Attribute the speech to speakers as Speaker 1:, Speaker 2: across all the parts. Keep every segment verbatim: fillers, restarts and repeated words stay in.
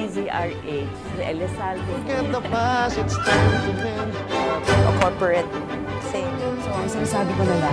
Speaker 1: Z R H, the Elizalde.
Speaker 2: Forget the past, it's time to mend.
Speaker 3: A corporate thing.
Speaker 4: So, ang sinasabi ko na lang,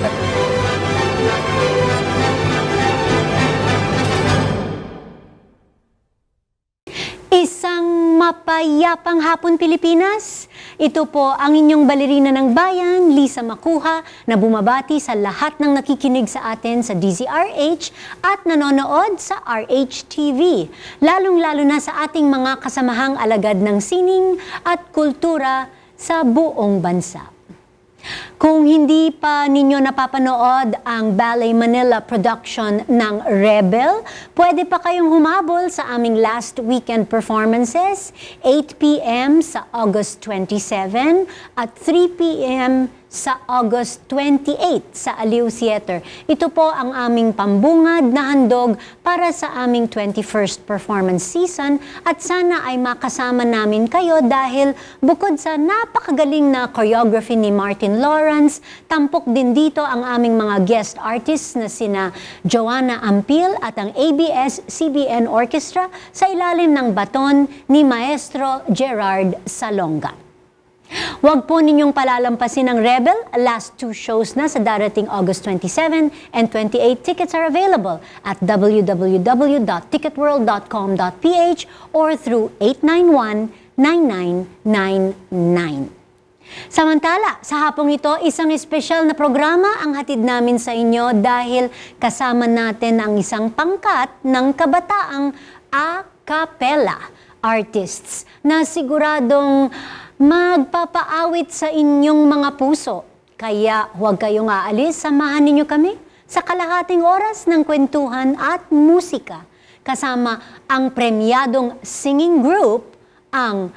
Speaker 5: isang mapayapang hapon Pilipinas. Ito po ang inyong balerina ng bayan, Lisa Macuja, na bumabati sa lahat ng nakikinig sa atin sa D Z R H at nanonood sa R H T V. Lalong-lalo na sa ating mga kasamahang alagad ng sining at kultura sa buong bansa. Kung hindi pa ninyo napapanood ang Ballet Manila production ng Rebel, pwede pa kayong humabol sa aming last weekend performances, eight p m sa August twenty-seven at three p m sa August twenty-eight sa Aliw Theater. Ito po ang aming pambungad na handog para sa aming twenty-first performance season at sana ay makasama namin kayo dahil bukod sa napakagaling na choreography ni Martin Lawrence, tampok din dito ang aming mga guest artists na sina Joanna Ampil at ang A B S C B N Orchestra sa ilalim ng baton ni Maestro Gerard Salonga. Huwag po ninyong palalampasin ang Rebel. Last two shows na sa darating August twenty-seven and twenty-eight. Tickets are available at w w w dot ticket world dot com dot p h or through eight nine one, nine nine nine nine. Samantala, sa hapong ito, isang espesyal na programa ang hatid namin sa inyo dahil kasama natin ang isang pangkat ng kabataang acapella artists na siguradong magpapaawit sa inyong mga puso. Kaya huwag kayong aalis, samahan ninyo kami sa kalahating oras ng kwentuhan at musika. Kasama ang premyadong singing group, ang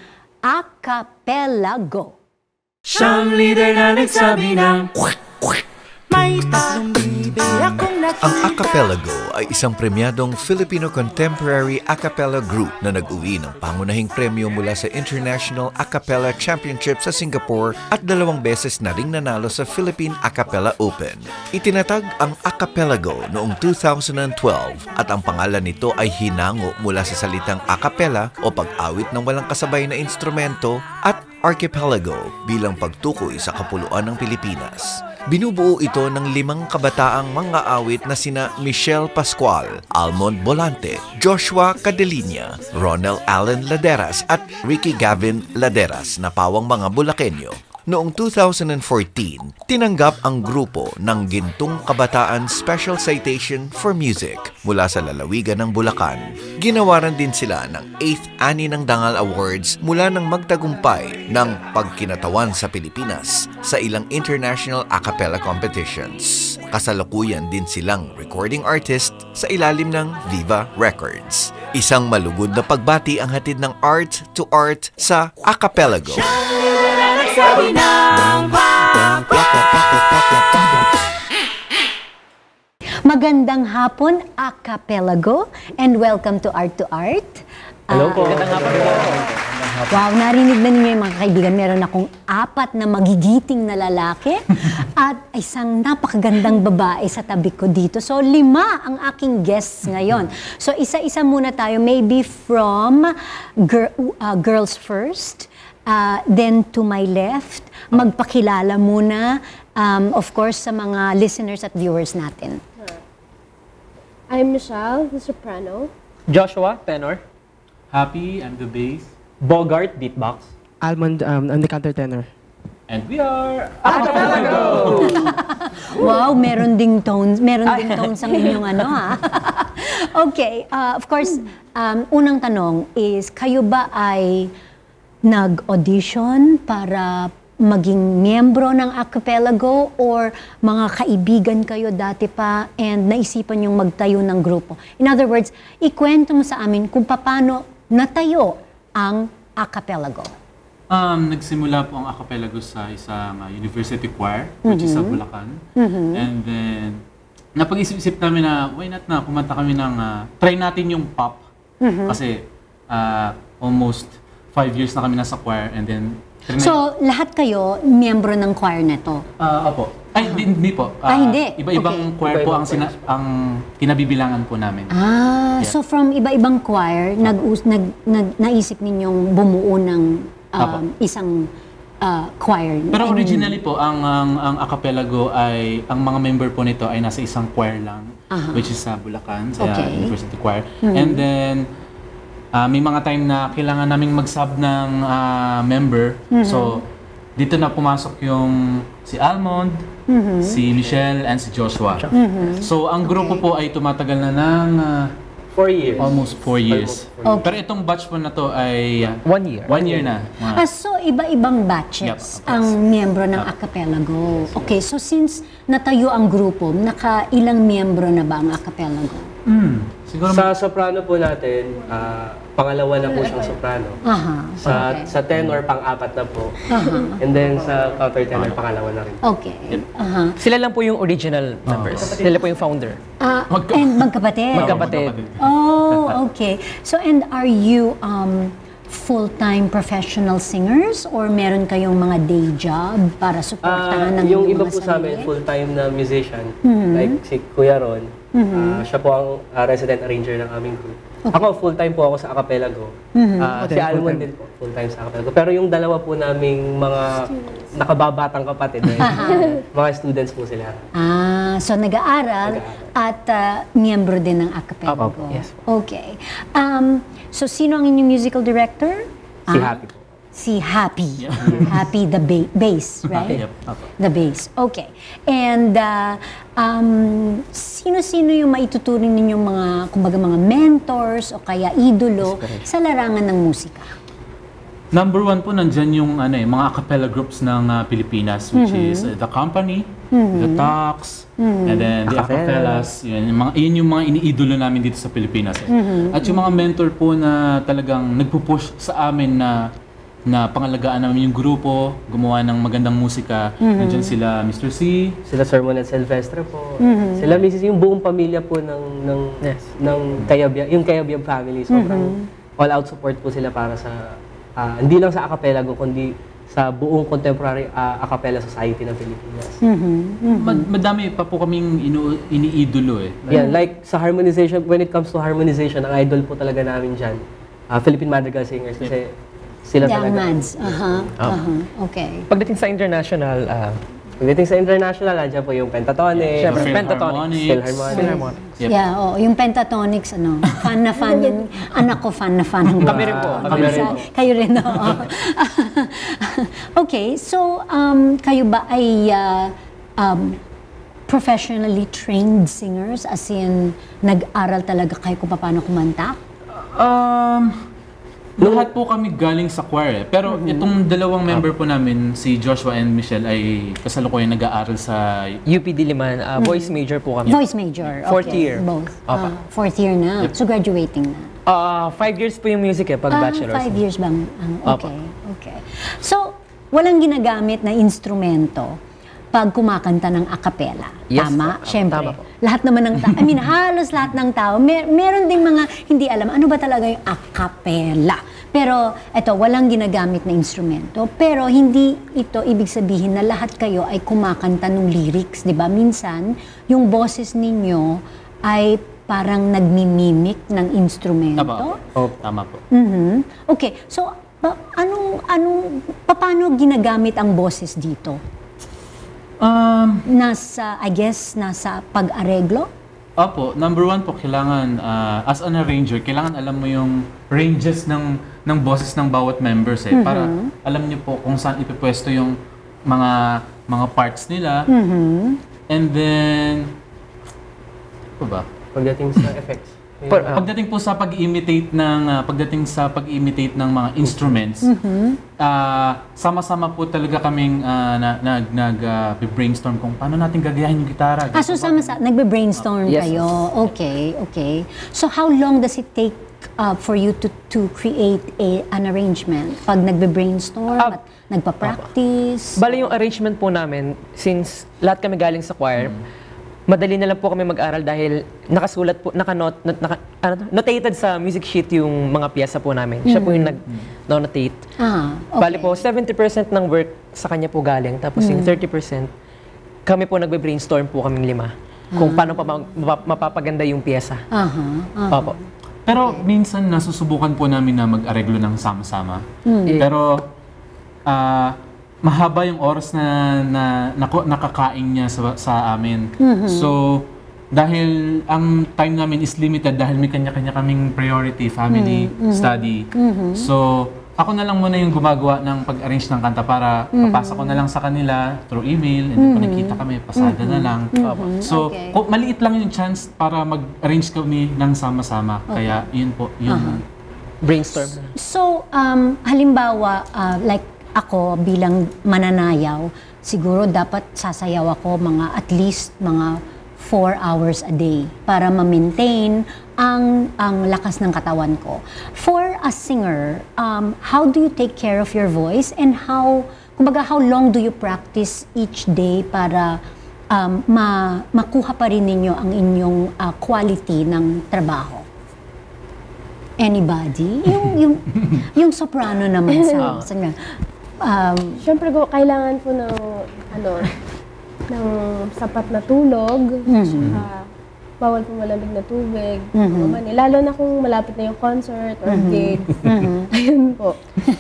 Speaker 5: Acapellago.
Speaker 6: Siyang leader na nagsabi ng may tatlong bibe akong nakita.
Speaker 7: Ang Acapellago ay isang premyadong Filipino contemporary a cappella group na nag-uwi ng pangunahing premyo mula sa International Acapella Championship sa Singapore at dalawang beses na ring nanalo sa Philippine Acapella Open. Itinatag ang Acapellago noong two thousand twelve at ang pangalan nito ay hinango mula sa salitang acapella o pag-awit ng walang kasabay na instrumento at archipelago bilang pagtukoy sa kapuluan ng Pilipinas. Binubuo ito ng limang kabataang mga awit na sina Michelle Pascual, Almond Bolante, Joshua Cadelinia, Ronel Allen Laderas at Ricky Gavin Laderas na pawang mga Bulakenyo. Noong two thousand fourteen, tinanggap ang grupo ng Gintong Kabataan Special Citation for Music mula sa lalawigan ng Bulacan. Ginawaran din sila ng eighth Ani ng Dangal Awards mula ng magtagumpay ng pagkinatawan sa Pilipinas sa ilang international a cappella competitions. Kasalukuyan din silang recording artist sa ilalim ng Viva Records. Isang malugod na pagbati ang hatid ng Art to Art sa Acapellago.
Speaker 5: Magandang hapon, Acapellago, and welcome to Art to Art.
Speaker 8: Hello po.
Speaker 5: Magandang hapon po. Wow, narinig na ninyo yung mga kaibigan. Meron akong apat na magigiting na lalaki at isang napakagandang babae sa tabi ko dito. So, lima ang aking guests ngayon. So, isa-isa muna tayo. Maybe from gir uh, Girls First. Uh, then to my left, magpakilala muna, um, of course, sa mga listeners at viewers natin.
Speaker 9: I'm Michelle, the soprano.
Speaker 8: Joshua, tenor.
Speaker 10: Happy, I'm the bass.
Speaker 8: Bogart, beatbox.
Speaker 11: Almond, um, I'm the countertenor.
Speaker 10: And we are
Speaker 8: Acapellago!
Speaker 5: Wow, meron ding tones, meron ding tones ang inyong ano ha. Okay, uh, of course, um, unang tanong is, kayo ba ay nag-audition para maging miyembro ng Acapellago or mga kaibigan kayo dati pa and naisipan yung magtayo ng grupo? In other words, ikwento mo sa amin kung paano natayo ang Acapellago.
Speaker 10: Um, nagsimula po ang Acapellago sa isang uh, university choir, which mm-hmm. is sa Bulacan. Mm-hmm. And then, napag-isip-isip namin na, why not na, kumanta kami ng, uh, try natin yung pop. Mm-hmm. Kasi, uh, almost five years na kami nasa choir and then...
Speaker 5: So, lahat kayo miyembro ng choir neto?
Speaker 10: Uh, opo. Ay, hindi, hindi po.
Speaker 5: Ah, hindi.
Speaker 10: Iba-ibang
Speaker 5: Okay.
Speaker 10: choir po ang,
Speaker 11: Iba-ibang
Speaker 10: sina- ang kinabibilangan po namin.
Speaker 5: Ah,
Speaker 10: Yeah.
Speaker 5: so from iba-ibang choir, nag, nag, nag, naisip ninyong bumuo ng um,
Speaker 10: Apo.
Speaker 5: isang uh, choir.
Speaker 10: Pero
Speaker 5: And-
Speaker 10: originally po, ang, ang, ang Acapellago ay, ang mga member po nito ay nasa isang choir lang,
Speaker 5: Aha.
Speaker 10: which is sa Bulacan, sa
Speaker 5: Okay.
Speaker 10: University Choir. And then, ah, may mga time na kailangan naming mag-sub ng ah, member. So, dito na pumasok yung si Almond, si Michelle, and si Joshua. So, ang grupo po ay tumatagal na ng ah,
Speaker 8: Four years.
Speaker 10: almost four years.
Speaker 5: Okay.
Speaker 10: Pero itong batch po na to ay ah,
Speaker 8: One year.
Speaker 10: one year na. Mga-
Speaker 5: Ah, so iba-ibang batches
Speaker 10: Yep.
Speaker 5: ang miyembro ng Acapellago. Okay, so since natayo ang grupo, naka-ilang miyembro na ba ang Acapellago?
Speaker 10: Hmm, siguro
Speaker 8: Sa soprano po natin, ah, pangalawa na po siyang soprano.
Speaker 5: Aha,
Speaker 8: Sa
Speaker 5: okay.
Speaker 8: sa tenor, pang-apat na po.
Speaker 5: Aha.
Speaker 8: And then sa countertenor, pangalawa na rin.
Speaker 5: Okay. Aha.
Speaker 12: Sila lang po yung original members. Sila po yung founder.
Speaker 5: Ah,
Speaker 10: Magka-
Speaker 5: and magkapatid?
Speaker 12: Magkapatid.
Speaker 5: Oh, okay. So, and are you um, full-time professional singers or meron kayong mga day job para
Speaker 8: Ah,
Speaker 5: supportahan ng
Speaker 8: yung
Speaker 5: mga
Speaker 8: iba po sa amin,
Speaker 5: sarili?
Speaker 8: full-time na musician, like si Kuya Ron, ah, siya po ang ah, resident arranger ng aming group. Ako, full-time po ako sa Acapellago. Ah, si Almond din po, full-time sa Acapellago. Pero yung dalawa po naming mga nakababatang kapatid, eh, mga students po sila.
Speaker 5: Ah, so nag-aaral at ah, miyembro din ng Acapellago.
Speaker 12: Opo, yes.
Speaker 5: Okay. Um, so, sino ang inyong musical director?
Speaker 8: Si
Speaker 5: Ah,
Speaker 8: Happy po.
Speaker 5: Si Happy. Happy the ba- bass, right?
Speaker 10: Yep. Apo.
Speaker 5: The bass. Okay. And uh, um, sino-sino yung maituturing ninyong mga, kumbaga mga mentors o kaya idolo sa larangan ng musika?
Speaker 10: Number one po, nandyan yung ano, eh, mga a cappella groups ng ah, Pilipinas, which is uh, The Company, The Talks, and then The Acapellas. Yun, yung mga, yun yung mga iniidolo namin dito sa Pilipinas. Eh. At yung mga mentor po na talagang nagpupush sa amin na na pangalagaan namin yung grupo, gumawa ng magandang musika. Nandyan sila Mister C,
Speaker 8: Sila Sermon at Silvestre po. Sila misis yung buong pamilya po ng ng
Speaker 12: Yes.
Speaker 8: ng Kayabya, yung Kayabya family. Sobrang all-out support po sila para sa ah, hindi lang sa Acapellago kundi sa buong contemporary ah, a cappella society ng Pilipinas.
Speaker 10: Mad- madami pa po kaming inu- iniidolo eh.
Speaker 8: Yeah, like sa harmonization, when it comes to harmonization, ang idol po talaga namin dyan, ah, Philippine Madrigal Singers kasi sila
Speaker 5: Young
Speaker 8: talaga.
Speaker 5: Mads. Aha. Aha. Okay.
Speaker 12: Pagdating sa international, ah,
Speaker 8: Pagdating sa international, nandiyan po yung Pentatonic,
Speaker 12: Syempre,
Speaker 10: Philharmonics.
Speaker 12: Pentatonics.
Speaker 8: Philharmonics.
Speaker 12: Philharmonics.
Speaker 10: Yep.
Speaker 5: Yeah, oh, yung pentatonics, ano, fan na fan yun. Anak ko, fan na fan. ng
Speaker 12: Kami rin po,
Speaker 5: pentatonics.
Speaker 12: kami rin
Speaker 8: po.
Speaker 5: Kayo rin, oo. Okay, so, um, kayo ba ay ah, um, professionally trained singers? As in, nag-aral talaga kayo kung paano kumanta?
Speaker 10: Um, lahat po kami galing sa choir eh. Pero itong dalawang member po namin, si Joshua and Michelle, ay kasalukuyang nag-aaral sa
Speaker 12: U P Diliman, ah, voice major po kami.
Speaker 5: Voice major.
Speaker 12: Fourth
Speaker 5: okay.
Speaker 12: year.
Speaker 5: Both.
Speaker 12: Opo.
Speaker 5: Ah, fourth year na. So, graduating na.
Speaker 12: Ah, five years po yung music eh, pag
Speaker 5: Ah,
Speaker 12: bachelor's.
Speaker 5: five years ba? Ah,
Speaker 12: Opo.
Speaker 5: okay, okay. So, walang ginagamit na instrumento pag kumakanta ng a cappella.
Speaker 12: Yes,
Speaker 5: Tama?
Speaker 12: po.
Speaker 5: Siyempre.
Speaker 12: Tama po.
Speaker 5: Lahat naman ng tao, I mean, halos lahat ng tao, mer meron ding mga hindi alam, ano ba talaga yung a cappella? Pero, eto, walang ginagamit na instrumento. Pero, hindi ito ibig sabihin na lahat kayo ay kumakanta ng lyrics, di ba? Minsan, yung boses ninyo ay parang nagmimimik ng instrumento.
Speaker 10: Tama po. Oh, tama po.
Speaker 5: Mhm. Okay, so pa- anong anong paano ginagamit ang boses dito?
Speaker 10: Um,
Speaker 5: Nasa I guess nasa pag-areglo?
Speaker 10: Opo, number one po, kailangan, ah, as an arranger, kailangan alam mo yung ranges ng ng boses ng bawat members eh. Para alam niyo po kung saan ipipwesto yung mga mga parts nila. And then, ano ba?
Speaker 8: Pagdating sa effects.
Speaker 12: Per- ah,
Speaker 10: Pagdating po sa pag-imitate ng ah, pagdating sa pag-imitate ng mga instruments, ah, sama-sama po talaga kaming ah, na, nag nag ah, brainstorm kung paano natin gagayahin yung gitara.
Speaker 5: Ah, so sama sa nagbe-brainstorm
Speaker 12: Yes.
Speaker 5: kayo. Okay, okay. So how long does it take uh, for you to to create a an arrangement? Pag nagbe-brainstorm
Speaker 12: Ah,
Speaker 5: at nagpa-practice?
Speaker 12: Bale yung arrangement po namin, since lahat kami galing sa choir, madali na lang po kami mag-aral dahil nakasulat po, naka-not, not, naka, ano, to? notated sa music sheet yung mga piyesa po namin. Siya po yung nag-notate.
Speaker 5: Ah, okay.
Speaker 12: Bale po, seventy percent ng work sa kanya po galing, tapos yung thirty percent kami po nagbe-brainstorm po kaming lima kung paano pa ma- mapa- mapapaganda yung pyesa.
Speaker 5: Aha, aha.
Speaker 12: Opo.
Speaker 10: Pero minsan nasusubukan po namin na mag-areglo ng sama-sama. Pero ah, mahaba yung oras na, na, naku- nakakain niya sa, sa amin. So, dahil ang time namin is limited dahil may kanya-kanya kaming priority, family, study. So, ako na lang muna yung gumagawa ng pag-arrange ng kanta para papasa ko na lang sa kanila through email, and then pag nagkita kami, pasada na lang. So,
Speaker 5: Okay.
Speaker 10: kung maliit lang yung chance para mag-arrange kami ng sama-sama. Kaya yun po, yun.
Speaker 12: Brainstorm.
Speaker 5: So, um, halimbawa, uh, like ako bilang mananayaw, siguro dapat sasayaw ako mga at least mga four hours a day para ma-maintain ang ang lakas ng katawan ko. For a singer, um, how do you take care of your voice and how, kumbaga, how long do you practice each day para um, ma makuha pa rin ninyo ang inyong uh, quality ng trabaho? Anybody? Yung yung yung soprano naman sa sa um,
Speaker 9: Siyempre, go- kailangan po ng, ano, ng sapat na tulog. Saka, bawal po malamig na tubig. Mm-hmm. Lalo na kung malapit na yung concert or gig. Ayun po.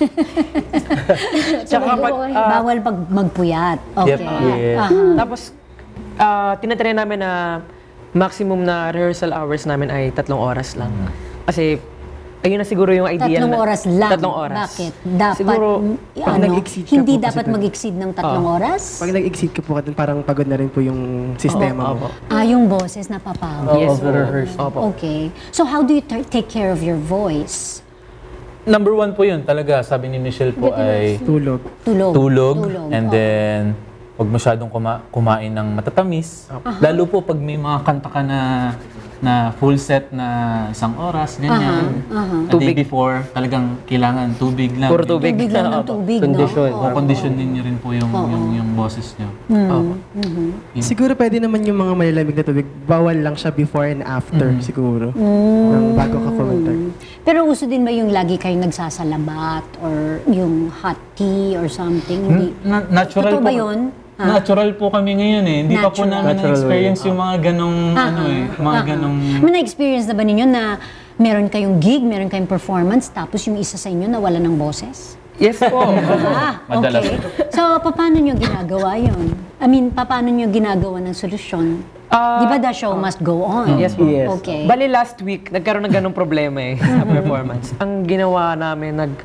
Speaker 12: Tsaka pag, ah,
Speaker 5: bawal pag magpuyat. Okay.
Speaker 8: Yep. Yes.
Speaker 5: Aha.
Speaker 12: Tapos, uh, tinatry namin na maximum na rehearsal hours namin ay tatlong oras lang. Kasi, ayun na siguro yung ideal
Speaker 5: Tatlong
Speaker 12: na...
Speaker 5: oras lang.
Speaker 12: Tatlong oras.
Speaker 5: Bakit? Dapat,
Speaker 12: Siguro,
Speaker 5: mm,
Speaker 11: pag
Speaker 5: ano,
Speaker 11: nag-exceed ka
Speaker 5: hindi
Speaker 11: po kasi
Speaker 5: dapat
Speaker 11: dun.
Speaker 5: mag-exceed ng tatlong oras?
Speaker 11: Pag nag-exceed ka po ka dun, parang pagod na rin po yung sistema mo.
Speaker 5: Ah, yung boses napapagod.
Speaker 12: Yes,
Speaker 8: Of the rehearsal.
Speaker 12: Opo.
Speaker 5: Okay. So how do you ta- take care of your voice?
Speaker 10: Number one po yun talaga, sabi ni Michelle po ay
Speaker 11: Tulog.
Speaker 5: Tulog.
Speaker 10: tulog, and
Speaker 5: Oo.
Speaker 10: then huwag masyadong kuma- kumain ng matatamis. Lalo po pag may mga kanta ka na na full set na isang oras, ganyan. A day before, talagang kailangan tubig lang.
Speaker 12: Puro tubig.
Speaker 5: Tubig lang ng
Speaker 12: Opo.
Speaker 5: tubig,
Speaker 8: Condition.
Speaker 5: no?
Speaker 10: O conditionin niyo rin po yung, yung, yung boses niyo.
Speaker 12: Opo.
Speaker 11: Siguro pwede naman yung mga malalamig na tubig. Bawal lang siya before and after, siguro. Nang bago ka kumanta.
Speaker 5: Pero uso din ba yung lagi kayong nagsasalabat or yung hot tea or something? Hindi.
Speaker 10: Na- natural
Speaker 5: Totoo
Speaker 10: po.
Speaker 5: ba yun? Ha?
Speaker 10: Natural po kami ngayon eh. Hindi pa po
Speaker 5: Natural.
Speaker 10: namin
Speaker 8: Natural
Speaker 10: na-experience yung mga ganong, ano eh, mga ganong...
Speaker 5: May na-experience na ba ninyo na meron kayong gig, meron kayong performance, tapos yung isa sa inyo nawala ng boses?
Speaker 12: Yes po.
Speaker 5: Ah,
Speaker 10: Madalas
Speaker 5: okay. So, paano nyo ginagawa yun? I mean, paano nyo ginagawa ng solusyon?
Speaker 12: Ah,
Speaker 5: Di ba the show must go on?
Speaker 12: Yes po.
Speaker 8: Yes.
Speaker 5: Okay.
Speaker 12: Bali last week, nagkaroon ng ganong problema eh sa performance. Ang ginawa namin, nag...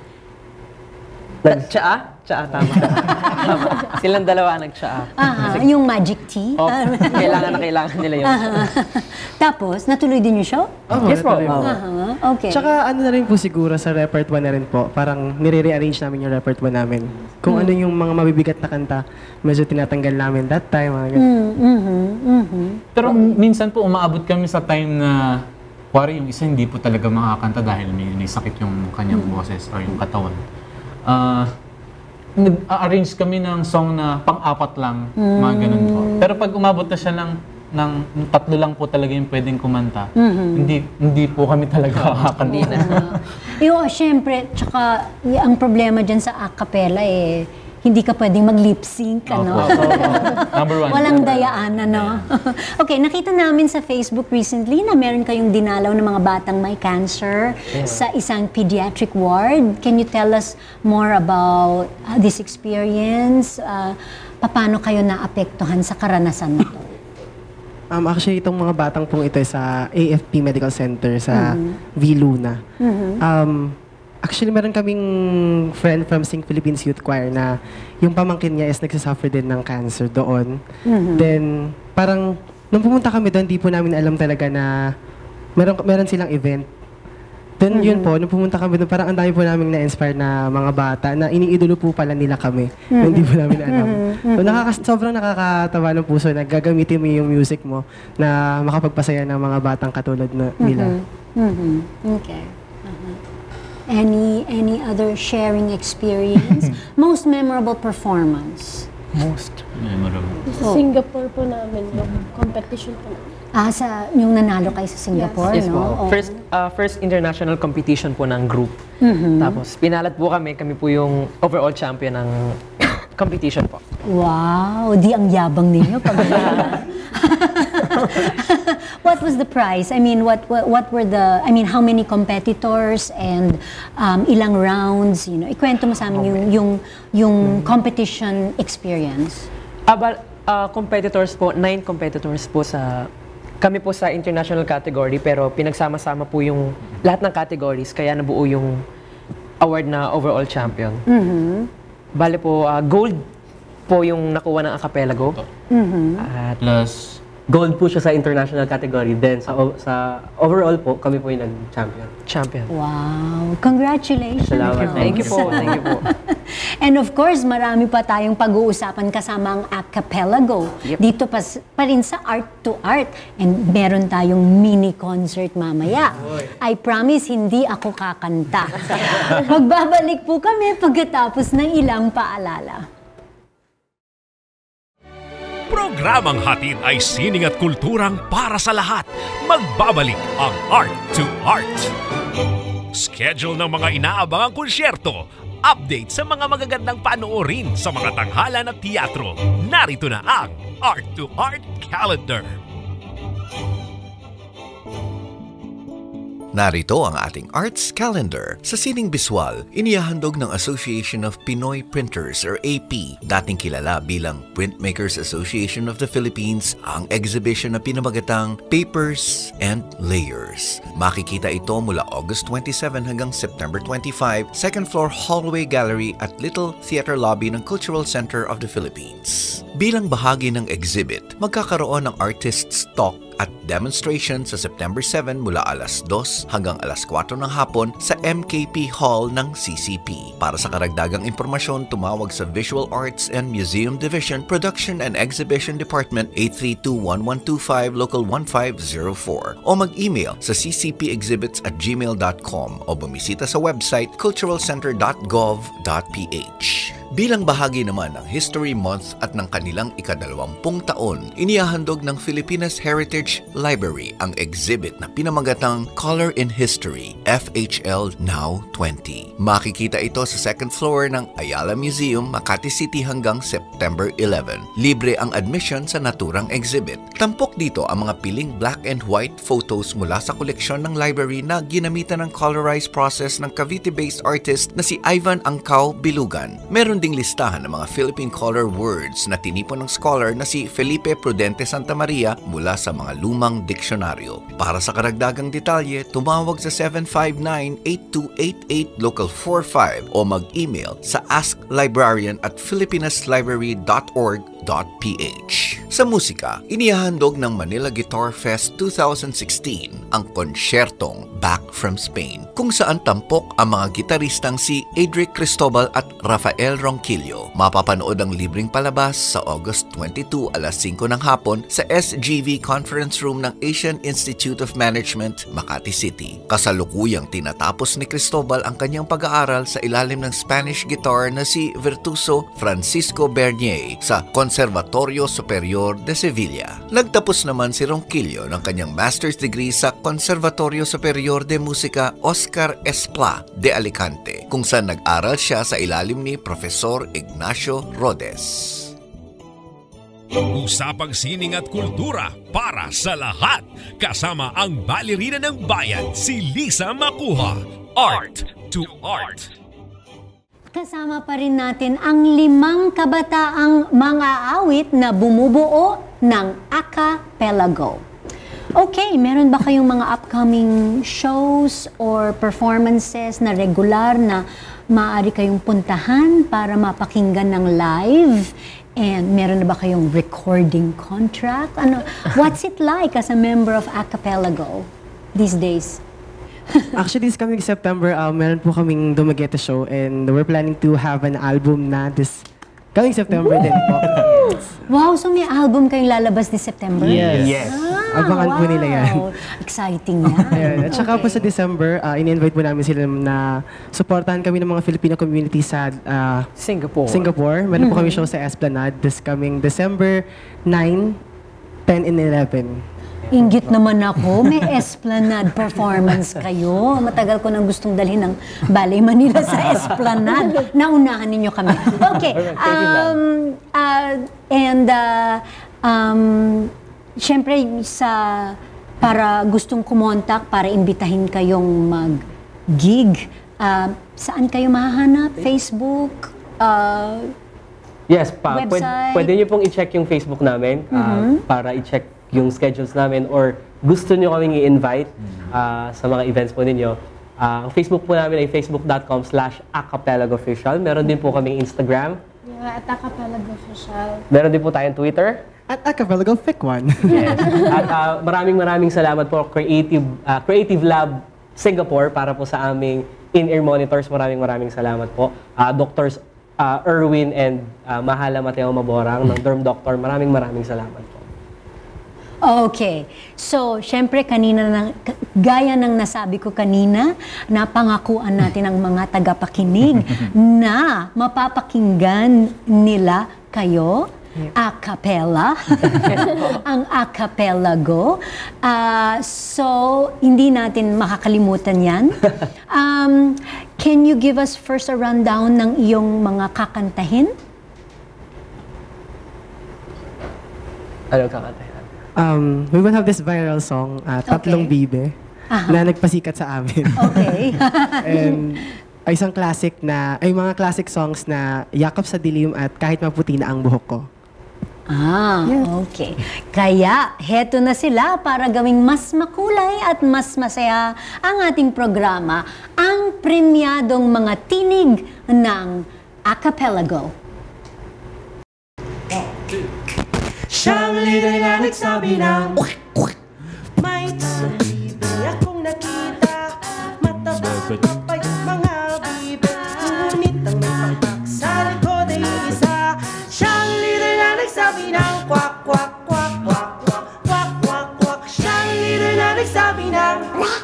Speaker 12: Ta- tsaa? Tsaa, tama. Tama. Silang dalawa nag-tsaa.
Speaker 5: Aha, yung magic tea?
Speaker 12: Oh, kailangan na kailangan nila yun.
Speaker 5: Tapos, natuloy din yung show?
Speaker 11: Oh,
Speaker 12: Yes po.
Speaker 5: Aha, okay.
Speaker 11: Tsaka ano na rin po siguro sa repertoire na rin po, parang nire-rearrange namin yung repertoire namin. Kung ano yung mga mabibigat na kanta, medyo tinatanggal namin that time. Mga ganun.
Speaker 5: Mm, mhm, mhm.
Speaker 10: Pero minsan po umaabot kami sa time na kuwari yung isa hindi po talaga makakanta dahil may, may sakit yung kanyang boses or yung katawan. Ah, nag-arrange kami ng song na pang-apat lang, mga ganun po. Pero pag umabot na siya ng, ng tatlo lang po talaga yung pwedeng kumanta, hindi hindi po kami talaga kakanta.
Speaker 5: Yung, syempre, tsaka y- ang problema dyan sa acapella eh, hindi ka pwedeng mag-lip sync, ano?
Speaker 10: Opo. Number one.
Speaker 5: Walang dayaan, ano? Okay, nakita namin sa Facebook recently na meron kayong dinalaw ng mga batang may cancer sa isang pediatric ward. Can you tell us more about uh, this experience? Uh, paano kayo naapektuhan sa karanasan na to?
Speaker 11: Um, actually, itong mga batang pong ito ay sa A F P Medical Center sa V. Luna. Um, actually, meron kaming friend from Sing Philippines Youth Choir na yung pamangkin niya is nagsasuffer din ng cancer doon. Then, parang, nung pumunta kami doon, di po namin alam talaga na meron, meron silang event. Then, yun po, nung pumunta kami doon, parang ang dami po namin na-inspire na mga bata na iniidolo po pala nila kami. Na hindi po namin alam. So, nakaka- sobrang nakakatawa ng puso na gagamitin mo yung music mo na makapagpasaya ng mga batang katulad na nila.
Speaker 5: Mhm. Okay. Uh-huh. Any any other sharing experience? Most memorable performance?
Speaker 12: Most.
Speaker 10: Memorable.
Speaker 9: Sa Singapore po namin, yung competition po namin.
Speaker 5: Ah, sa yung nanalo kayo sa Singapore,
Speaker 12: Yes
Speaker 5: no?
Speaker 12: po.
Speaker 5: Oo.
Speaker 12: First, uh, first international competition po ng group. Tapos, pinalat po kami. Kami po yung overall champion ng competition po.
Speaker 5: Wow, di ang yabang ninyo pag What was the prize? I mean, what, what what were the I mean, how many competitors and um, ilang rounds, you know? Ikwento mo sa amin yung yung yung competition experience.
Speaker 12: About uh, competitors po, nine competitors po sa kami po sa international category, pero pinagsama-sama po yung lahat ng categories kaya nabuo yung award na overall champion.
Speaker 5: Mhm.
Speaker 12: Bale po, uh, gold po yung nakuha ng Acapellago.
Speaker 5: Mhm.
Speaker 12: At
Speaker 8: Plus, gold po siya sa international category. Then, sa, o- sa overall po, kami po yung nag-champion.
Speaker 12: champion.
Speaker 5: Wow, congratulations.
Speaker 8: Salamat.
Speaker 12: Thank you po, thank you po.
Speaker 5: And of course, marami pa tayong pag-uusapan kasama ang Acapellago.
Speaker 12: Yep.
Speaker 5: Dito pa, s- pa rin sa Art to Art. And meron tayong mini concert mamaya. I promise, hindi ako kakanta. Magbabalik po kami pagkatapos ng ilang paalala.
Speaker 13: Programang hatid ay sining at kulturang para sa lahat. Magbabalik ang Art to Art. Schedule ng mga inaabangang konsyerto. Update sa mga magagandang panoorin sa mga tanghalan at teatro. Narito na ang Art to Art Calendar.
Speaker 7: Narito ang ating Arts Calendar. Sa sining biswal, inihahandog ng Association of Pinoy Printers or A P, dating kilala bilang Printmakers Association of the Philippines, ang exhibition na pinamagatang Papers and Layers. Makikita ito mula August twenty-seven hanggang September twenty-five, second floor hallway gallery at Little Theater Lobby ng Cultural Center of the Philippines. Bilang bahagi ng exhibit, magkakaroon ng artist's talk at demonstration sa September seven mula alas dos hanggang alas kwatro ng hapon sa M K P Hall ng C C P. Para sa karagdagang impormasyon, tumawag sa Visual Arts and Museum Division, Production and Exhibition Department eight three two, one one two five, Local one five zero four o mag-email sa c c p exhibits at gmail dot com o bumisita sa website cultural center dot gov dot p h. Bilang bahagi naman ng History Month at ng kanilang ikadalawampung taon, inihahandog ng Filipinas Heritage Library ang exhibit na pinamagatang Color in History, F H L Now twenty. Makikita ito sa second floor ng Ayala Museum, Makati City hanggang September eleven. Libre ang admission sa naturang exhibit. Tampok dito ang mga piling black and white photos mula sa koleksyon ng library na ginamitan ng colorized process ng Cavite-based artist na si Ivan Angkao Bilugan. Meron ding listahan ng mga Philippine color words na tinipon ng scholar na si Felipe Prudente Santa Maria mula sa mga lumang diksyonaryo. Para sa karagdagang detalye, tumawag sa seven five nine, eight two eight eight, local four five o mag-email sa asklibrarian at filipinaslibrary dot org dot p h. Sa musika, inihahandog ng Manila Guitar Fest twenty sixteen ang konsyertong Back from Spain, kung saan tampok ang mga gitaristang si Adric Cristobal at Rafael Ronquillo. Mapapanood ang libreng palabas sa August twenty-two, alas singko ng hapon sa S G V Conference Room ng Asian Institute of Management, Makati City. Kasalukuyang tinatapos ni Cristobal ang kanyang pag-aaral sa ilalim ng Spanish guitar na si Virtuoso Francisco Bernier sa Conservatorio Superior de Sevilla. Nagtapos naman si Ronquillo ng kanyang master's degree sa Conservatorio Superior de Música Oscar Esplá de Alicante, kung saan nag-aral siya sa ilalim ni Profesor Ignacio Rodes.
Speaker 13: Usapang sining at kultura para sa lahat. Kasama ang balerina ng bayan, si Lisa Macuja. Art to Art.
Speaker 5: Kasama pa rin natin ang limang kabataang mga awit na bumubuo ng Acapellago. Okay, meron ba kayong mga upcoming shows or performances na regular na maaari kayong puntahan para mapakinggan ng live? And meron na ba kayong recording contract? Ano, what's it like as a member of Acapellago these days?
Speaker 11: Actually, this coming September, uh, meron po kaming Dumaguete show and we're planning to have an album na this coming September din po.
Speaker 5: Wow, so may album kayong lalabas this September?
Speaker 11: Yes. yes.
Speaker 5: Ah,
Speaker 11: Abangan
Speaker 5: wow.
Speaker 11: po nila yan.
Speaker 5: Exciting yan.
Speaker 11: Ayun. At saka
Speaker 5: Okay.
Speaker 11: po sa December, uh, in-invite po namin sila na supportahan kami ng mga Filipino community sa uh,
Speaker 12: Singapore.
Speaker 11: Singapore. Meron po kami show sa Esplanade this coming December nine, ten, and eleven.
Speaker 5: Inggit naman ako. May Esplanade performance kayo. Matagal ko nang gustong dalhin ng Ballet Manila sa Esplanade. Naunahan ninyo kami. Okay. Um, uh, and, uh, um, syempre, sa, para gustong kumontak, para imbitahin kayong mag-gig, uh, saan kayo mahahanap? Facebook? Uh,
Speaker 8: yes, pa. Pwede,
Speaker 5: website?
Speaker 8: pwede nyo pong i-check yung Facebook namin uh,
Speaker 5: Mhm.
Speaker 8: para i-check yung schedules namin or gusto nyo kaming i-invite uh, sa mga events po ninyo. Uh, ang Facebook po namin ay facebook dot com slash acapellago official. Meron din po kaming Instagram.
Speaker 9: Yeah, at Acapellago official.
Speaker 8: Meron din po tayong Twitter.
Speaker 11: At Acapellago Fic One.
Speaker 8: Yes. At uh, maraming maraming salamat po Creative uh, Creative Lab Singapore para po sa aming in-ear monitors. Maraming maraming salamat po. Uh, Doctors uh, Erwin and uh, Mahala Mateo Maborang ng Derm Doctor. Maraming maraming salamat po.
Speaker 5: Okay. So, syempre kanina, na, gaya ng nasabi ko kanina, napangakuan natin ang mga tagapakinig na mapapakinggan nila kayo a cappella, ang Acapellago. Uh, so, hindi natin makakalimutan yan. Um, can you give us first a rundown ng iyong mga kakantahin?
Speaker 8: Ano kakanta?
Speaker 11: Um, we will have this viral song, uh, Tatlong
Speaker 5: Okay.
Speaker 11: Bibe,
Speaker 5: Aha.
Speaker 11: na nagpasikat sa amin.
Speaker 5: Okay.
Speaker 11: And ay isang classic na, ay mga classic songs na yakap sa dilim at kahit maputi na ang buhok ko.
Speaker 5: Ah, okay. Kaya, heto na sila para gawing mas makulay at mas masaya ang ating programa, ang premyadong mga tinig ng Acapellago.
Speaker 6: Siyang leader na nagsabi ng may tabibe akong nakita, matabang mapay mga bibe, ngunit ang may pakpak sa likod ay isa. Siyang leader na nagsabi ng kwak kwak kwak kwak kwak kwak kwak kwak. Siyang leader na nagsabi ng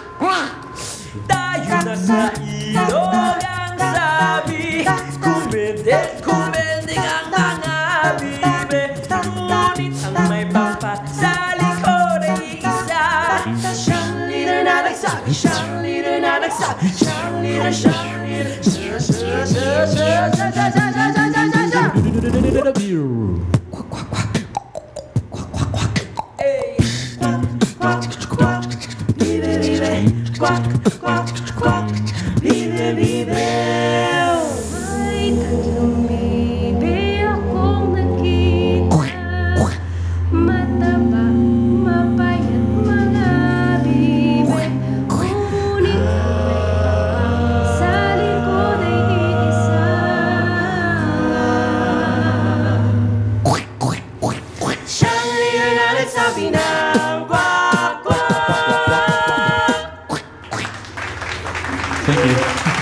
Speaker 6: tayo na sa ilog ang sabi, kumende kumende ang mga bibe, ngunit ang may pakpak sa likod ay isa. Siyang leader na nagsabi, siyang leader na nagsabi, siyang leader, siyang leader, siyang leader, siyang leader, siyang leader, kwak kwak kwak, kwak kwak kwak, eh, kwak kwak kwak, bibe bibe, kwak kwak kwak, bibe bibe. May tatlong bibe akong nakita, mataba, mapayat mga bibe, ngunit sa likod ay iisa. Siyang leader na nagsabi ng kwak kwak.
Speaker 10: Thank you.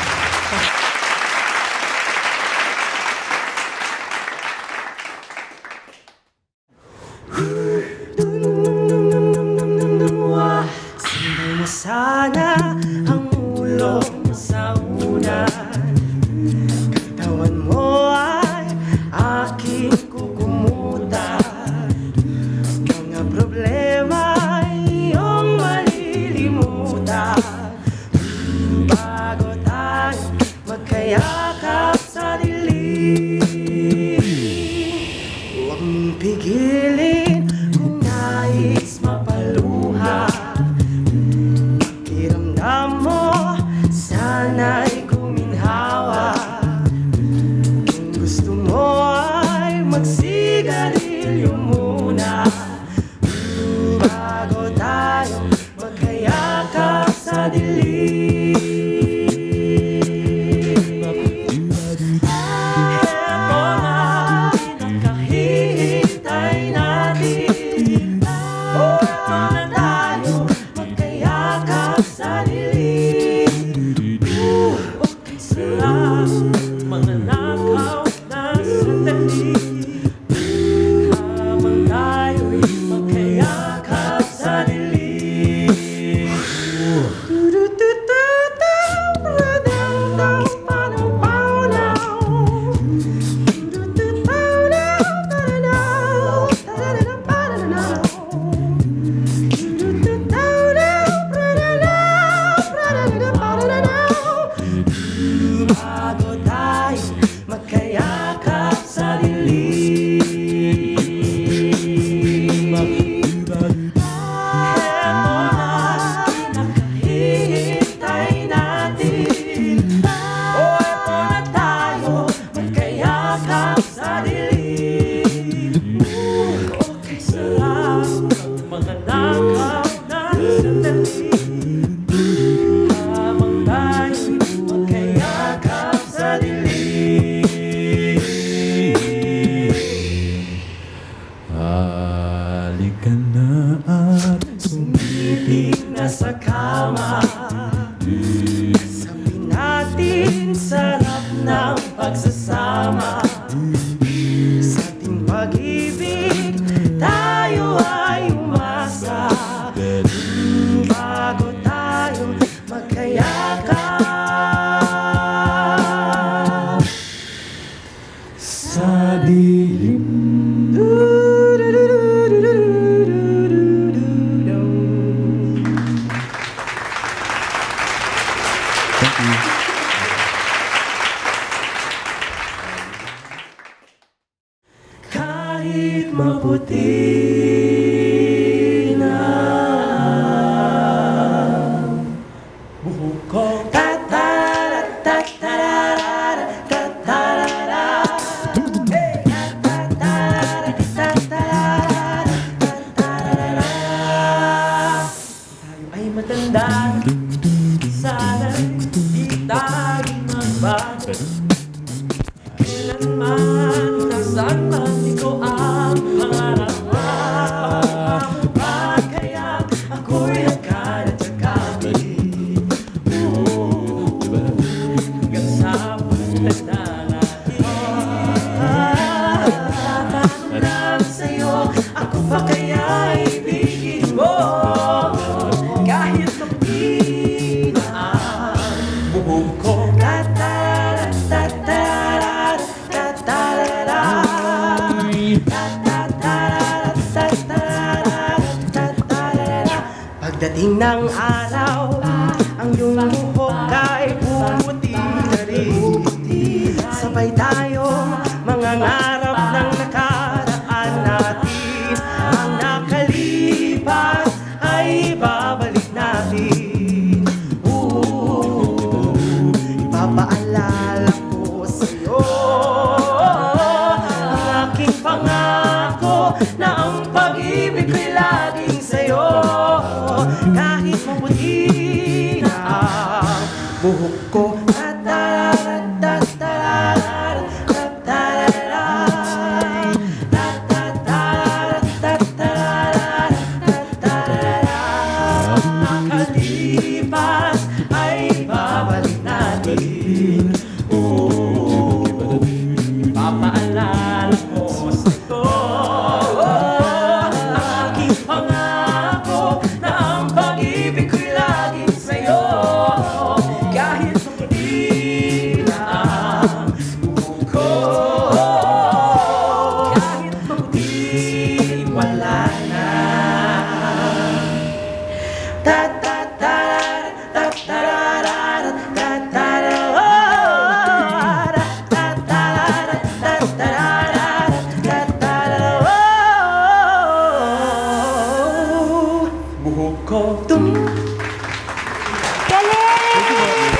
Speaker 6: Sinday mo sana ang ulo mo sa unan, katawan mo ay aking kukumutan, mga problema ay iyong malilimutan, bago tayo magkayakap sa dilim. Huwag mong pigilin kung nais mapaluha, pakiramdam mo sana'y guminhawa. Kung gusto mo ay magsigarilyo muna, bago tayo magkayakap sa dilim. Eto na, pinakahihintay natin. Oh, eto na tayo, magkayakap sa dilim. Uh, okay sarap, mga nakaw na sandali, habang tayo'y magkayakap sa dilim. sa kama. Sabi natin sarap ng pagsasama. Sa ating pag-ibig tayo ay umasa. Bago tayo magkayakap sa dilim. Kahit maputi na buhok ko, tatara, tatara, tatara, hey, tatara, tatara, tatara. Tayo ay matanda, sana'y di tayo magbago. Kailanman, nasaan man ikaw ang pangarap mo. Kaya ako'y nagkanatsakapin hanggang sa pagtanda natin. Tatanong sa'yo, ako pa kaya ibigin mo kahit mapi na ang buhok ko. Tatara, tatara, tatara, pagdating ng araw, ang iyong buhok ay pumuti na rin. Sabay tayong mga ngarap ng nakaraan natin. Ang nakalipas ay babalik natin. Ooh, ipapaalala ko sa'yo ang aking pangako na ang pag-ibig ko'y laging sa'yo. Kahit maputi na ang buhok ko, tatara, tatara, tatara, tatara, tatara, tatara. Nakalipas ay babalik natin. Oh, papaalala ko sa'yo ang aking pangako na ang pag-ibig ko'y laging sa'yo. Kahit maputi na ang buhok ko, kahit maputi wala na. Tatatara, tatarara, tatarara, tatarara, tatarara, tatarara. Buhok ko, tum.
Speaker 5: Galing!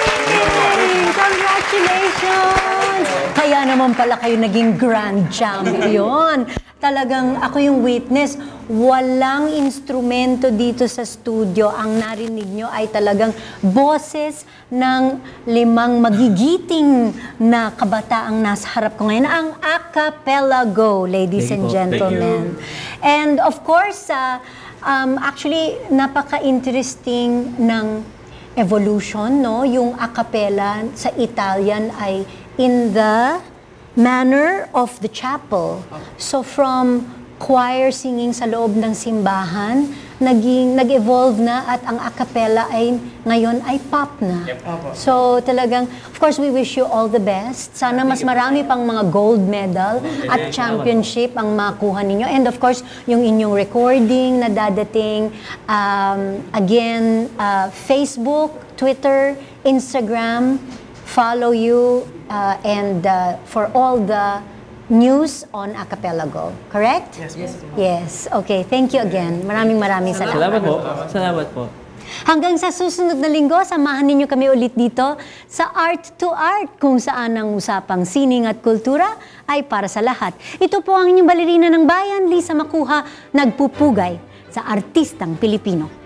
Speaker 5: Congratulations! Kaya naman pala kayo naging grand champion. Talagang ako yung witness, walang instrumento dito sa studio. Ang narinig nyo ay talagang boses ng limang magigiting na kabataang nasa harap ko ngayon. Ang Acapellago, ladies and gentlemen. And of course, uh, um, actually, napaka-interesting ng evolution, no? Yung a cappella sa Italian ay in the manner of the chapel. So from choir singing sa loob ng simbahan, naging nag-evolve na at ang a cappella ay ngayon ay pop na. So talagang, of course, we wish you all the best. Sana mas marami pang mga gold medal at championship ang makuha ninyo. And of course, yung inyong recording na dadating, um, again, uh, Facebook, Twitter, Instagram, follow you, uh, and uh, for all the news on Acapellago. Correct?
Speaker 8: Yes, yes.
Speaker 5: Yes. Okay. Thank you again. Maraming maraming salamat.
Speaker 8: Salamat po. Salamat po.
Speaker 5: Hanggang sa susunod na linggo, samahan ninyo kami ulit dito sa Art to Art, kung saan ang usapang sining at kultura ay para sa lahat. Ito po ang inyong balerina ng bayan, Lisa Macuja, nagpupugay sa artistang Pilipino.